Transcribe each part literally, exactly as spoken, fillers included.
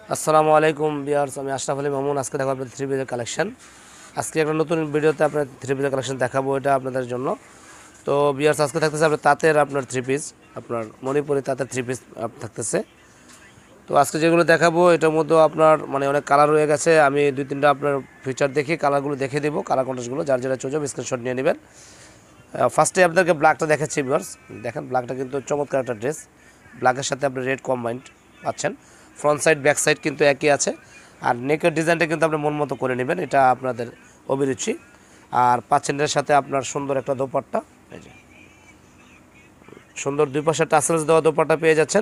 আসসালামু আলাইকুম ভিউয়ার্স, আমি আশরাফ আলী মামুন। আজকে দেখাবো আপনাদের থ্রি পিসের কালেকশন। আজকে একটা নতুন ভিডিওতে আপনার থ্রি পিসের কালেকশন দেখাবো, এটা আপনাদের জন্য। তো ভিউয়ার্স, আজকে থাকতেছে আপনার তাঁতের আপনার থ্রি পিস, আপনার মণিপুরি তাঁতের থ্রি পিস থাকতেছে। তো আজকে যেগুলো দেখাবো এটার মধ্যে আপনার মানে অনেক কালার রয়ে গেছে। আমি দুই তিনটা আপনার ফিচার দেখি কালারগুলো দেখে দেবো, কালার কন্ট্রাস্টগুলো যার যেটা চোজো স্ক্রিনশট নিয়ে নেবেন। ফার্স্টে আপনাদেরকে ব্ল্যাকটা দেখাচ্ছি ভিউয়ার্স, দেখেন ব্ল্যাকটা কিন্তু চমৎকার একটা ড্রেস। ব্ল্যাকের সাথে আপনি রেড কম্বাইন্ড পাচ্ছেন। ফ্রন্ট সাইড ব্যাক সাইড কিন্তু একই আছে। আর নেকের ডিজাইনটা কিন্তু আপনি মন মতো করে নেবেন, এটা আপনাদের অভিরুচি। আর পাচ্ছেন এর সাথে আপনার সুন্দর একটা দোপাট্টা, এই যে সুন্দর দুই পাশে টাসেলস দেওয়া দোপাট্টা পেয়ে যাচ্ছেন।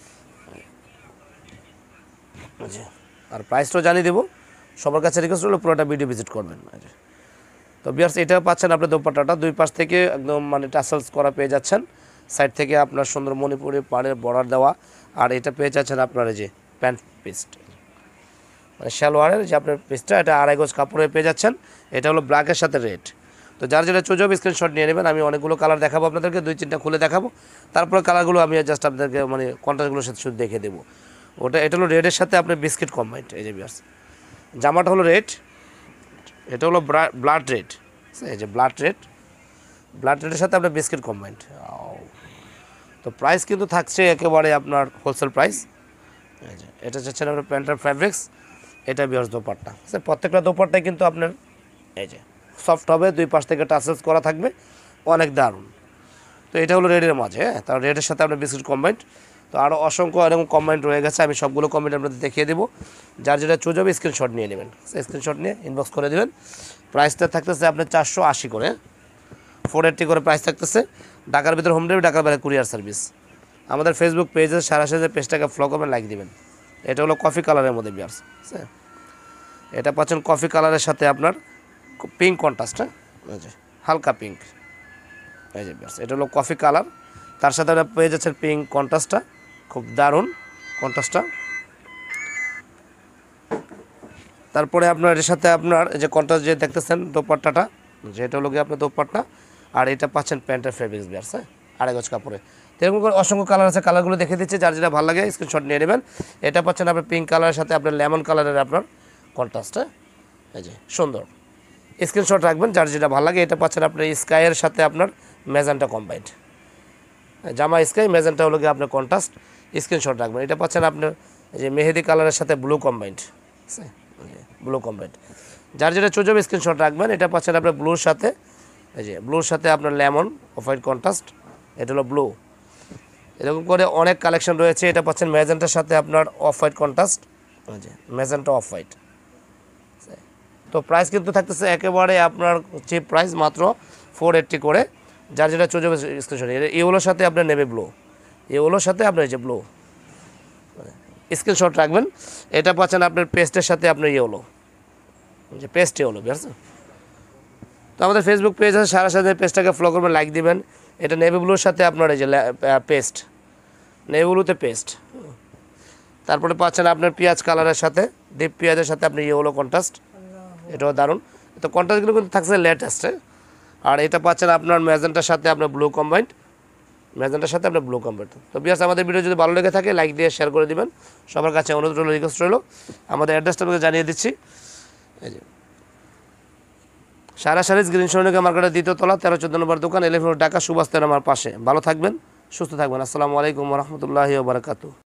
আর প্রাইসটাও জানিয়ে দেবো, সবার কাছে রিকোয়েস্ট হলো পুরোটা ভিডিও ভিজিট করবেন। তো ভিউয়ার্স, এটা পাচ্ছেন আপনার দোপাট্টাটা দুই পাশ থেকে একদম মানে টাসেলস করা পেয়ে যাচ্ছেন। সাইড থেকে আপনার সুন্দর মণিপুরি পাড়ের বর্ডার দেওয়া। আর এটা পেয়ে যাচ্ছেন আপনার এই যে প্যান্ট পিস, মানে সালোয়ারের যে আপনার পিসটা, এটা আড়াই গজ কাপড়ে পেয়ে যাচ্ছেন। এটা হলো ব্ল্যাকের সাথে রেড। তো যার যেটা চোজো স্ক্রিনশট নিয়ে নেবেন। আমি অনেকগুলো কালার দেখাবো আপনাদেরকে, দুই তিনটা খুলে দেখাবো, তারপরে কালারগুলো আমি জাস্ট আপনাদেরকে মানে কন্ট্রাস্টগুলোর সাথে শুধু দেখে দেবো। ওটা এটা হলো রেডের সাথে আপনার বিস্কিট কম্বাইন্ড। এই যে ভিউয়ার্স, জামাটা হলো রেড, এটা হলো ব্লাড রেড, এই যে ব্লাড রেড, ব্লাড রেডের সাথে আপনার বিস্কিট কম্বাইন্ড। তো প্রাইস কিন্তু থাকছে একেবারে আপনার হোলসেল প্রাইস। এই যে এটা চাচ্ছেন আপনার প্যান্টার ফ্যাব্রিক্স, এটা ভিউয়ার্স দোপাট্টা। প্রত্যেকটা দোপাট্টাই কিন্তু আপনার এই যে সফট হবে, দুই পাশ থেকে টাসেলস করা থাকবে, অনেক দারুণ। তো এটা হলো রেডের মাঝে, হ্যাঁ, তার রেডের সাথে আপনার বিস্কিট কম্বাইন্ড। তো আরও অসংখ্য এরকম কমেন্ট রয়ে গেছে, আমি সবগুলো কমেন্ট আপনাদের দেখিয়ে দেবো। যার যেটা চুজ হবে স্ক্রিনশট নিয়ে নেবেন, স্ক্রিনশট নিয়ে ইনবক্স করে দেবেন। প্রাইসটা থাকতেছে আপনার চারশো আশি করে, ফোর এইট্টি করে প্রাইস থাকতেছে। ঢাকার ভিতরে হোম ডেলিভারি, ঢাকার বাইরে কুরিয়ার সার্ভিস। আমাদের ফেসবুক পেজে সারা সাজে পেজটাকে ফলো করবেন, লাইক দিবেন। এটা হলো কফি কালারের মধ্যে ভিউয়ার্স, হ্যাঁ, এটা পাচ্ছেন কফি কালারের সাথে আপনার পিঙ্ক কন্ট্রাস্ট, হ্যাঁ, হালকা পিঙ্ক। এই যে ভিউয়ার্স, এটা হলো কফি কালার, তার সাথে আপনার পেয়ে যাচ্ছেন পিঙ্ক কন্ট্রাস্টটা, খুব দারুণ কন্ট্রাস্টটা। তারপরে আপনার এর সাথে আপনার যে কন্ট্রাস্ট যে দেখতেছেন দোপাট্টাটা, যেটা হলো গিয়ে আপনার দোপাট্টা। আর এটা পাচ্ছেন প্যান্টের ফেব্রিক্স ভিউয়ার্স, হ্যাঁ, আড়াই গজ কাপড়ে। এরকম করে অসংখ্য কালার আছে, কালারগুলো দেখে দিচ্ছে, যার যেটা ভালো লাগে স্ক্রিনশট নিয়ে নেবেন। এটা পাচ্ছেন আপনার পিঙ্ক কালারের সাথে আপনার লেমন কালারের আপনার কন্ট্রাস্ট, এই যে সুন্দর। স্ক্রিনশট রাখবেন যার যেটা ভালো লাগে। এটা পাচ্ছেন আপনার স্কাইয়ের সাথে আপনার ম্যাজেন্টা কম্বাইন্ড, জামা স্কাই, ম্যাজেন্টা হলো গিয়ে আপনার কন্ট্রাস্ট, স্ক্রিনশট রাখবেন। এটা পাচ্ছেন আপনার যে মেহেদি কালারের সাথে ব্লু কম্বাইন্ড, ব্লু কম্বাইন্ড, যার যেটা চোজ হবে স্ক্রিনশট রাখবেন। এটা পাচ্ছেন আপনার ব্লুর সাথে, এই যে ব্লুর সাথে আপনার লেমন অফ হোয়াইট কন্ট্রাস্ট, এটা হলো ব্লু। এরকম করে অনেক কালেকশন রয়েছে। এটা পাচ্ছেন ম্যাজেন্টার সাথে আপনার অফ হোয়াইট কন্ট্রাস্ট, এই যে ম্যাজেন্টা অফ হোয়াইট। তো প্রাইস কিন্তু থাকতেছে একেবারে আপনার চিপ প্রাইস, মাত্র ফোর এইট্টি করে। যার যেটা চোজ হবে স্ক্রিনশট, এগুলোর সাথে আপনার নেবে ব্লু, এগুলোর সাথে আপনার যে ব্লু স্ক্রিনশট রাখবেন। এটা পাচ্ছেন আপনার পেস্টের সাথে আপনার ইয়েলো, যে পেস্ট ইয়েলো, বুঝতে পারছেন। তো আমাদের ফেসবুক পেজ আছে, সারা সাথে পেজটাকে ফলো করবেন, লাইক দিবেন। এটা নেভি ব্লুর সাথে আপনার এই যে পেস্ট, নেভি ব্লুতে পেস্ট। তারপরে পাচ্ছেন আপনার পেঁয়াজ কালারের সাথে, ডিপ পেঁয়াজের সাথে আপনি ইয়েলো কন্ট্রাস্ট, এটাও দারুণ। তো কন্ট্রাস্টগুলো কিন্তু থাকছে লেটেস্টে। আর এটা পাচ্ছেন আপনার ম্যাজেন্টার সাথে আপনার ব্লু কম্বাইন্ড, ম্যাজেন্টার সাথে আপনার ব্লু কম্বাইন্ড। তো বিয়াস, আমাদের ভিডিও যদি ভালো লেগে থাকে লাইক দিয়ে শেয়ার করে দিবেন। সবার কাছে অনুরোধ রইল, রিকোয়েস্ট রইল। আমাদের অ্যাড্রেসটা আপনাকে জানিয়ে দিচ্ছি, এই যে সারা সারিজ গ্রিন সৈনিকা মার্কেটের দ্বিতীয় তলা, তেরো চোদ্দ নম্বর দোকান, এলিফেন্ট ঢাকা, সুভাষ তেরো আমার পাশে। ভালো থাকবেন, সুস্থ থাকবেন। আসসালামু আলাইকুম রহমতুল্লাহি ওয়া বারাকাতুহু।